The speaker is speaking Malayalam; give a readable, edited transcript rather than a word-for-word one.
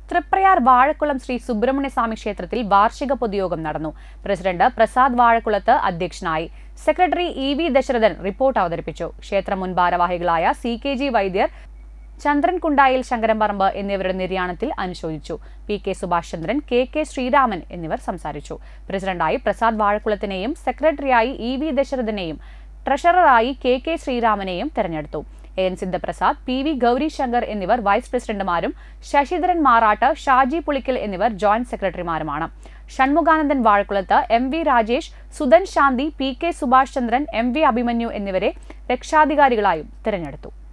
തൃപ്രയാർ വാഴക്കുളം ശ്രീ സുബ്രഹ്മണ്യസ്വാമി ക്ഷേത്രത്തിൽ വാർഷിക പൊതുയോഗം നടന്നു. പ്രസിഡന്റ് പ്രസാദ് വാഴക്കുളത്ത് അധ്യക്ഷനായി. സെക്രട്ടറി ഇ.വി. ദശരഥൻ റിപ്പോർട്ട് അവതരിപ്പിച്ചു. ക്ഷേത്ര മുൻ ഭാരവാഹികളായ സി.കെ.ജി. വൈദ്യർ, ചന്ദ്രൻ കുണ്ടായിൽ ശങ്കരംപറമ്പ് എന്നിവരുടെ നിര്യാണത്തിൽ അനുശോചിച്ചു. പി.കെ. സുഭാഷ് ചന്ദ്രൻ, കെ.കെ. ശ്രീരാമൻ എന്നിവർ സംസാരിച്ചു. പ്രസിഡന്റായി പ്രസാദ് വാഴക്കുളത്തിനെയും സെക്രട്ടറിയായി ഇ.വി. ദശരഥനെയും ട്രഷററായി കെ.കെ. ശ്രീരാമനെയും തെരഞ്ഞെടുത്തു. N Sidhaprasad, P V. ഗൗരിശങ്കർ എന്നിവർ വൈസ് പ്രസിഡന്റുമാരും ശശിധരൻ മാറാട്ട്, ഷാജി പുളിക്കൽ എന്നിവർ ജോയിന്റ് സെക്രട്ടറിമാരുമാണ്. Shanmukhanandan Vazhakkulathu, M V. Rajesh, Sudhan Shanti, P K. Subhash Chandran, M V. Abhimanyu എന്നിവരെ രക്ഷാധികാരികളായും തെരഞ്ഞെടുത്തു.